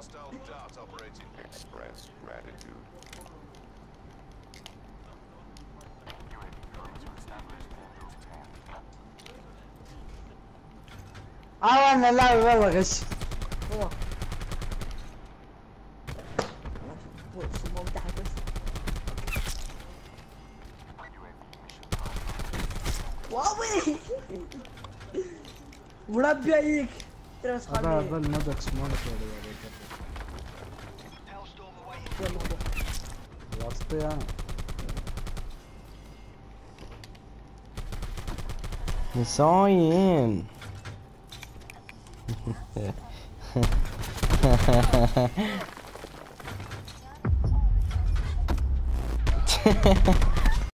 Express gratitude. நல்லா மகேஷ் منبهيك ترى اصحابي هذا المودكس مالك يا وسطي انا نساين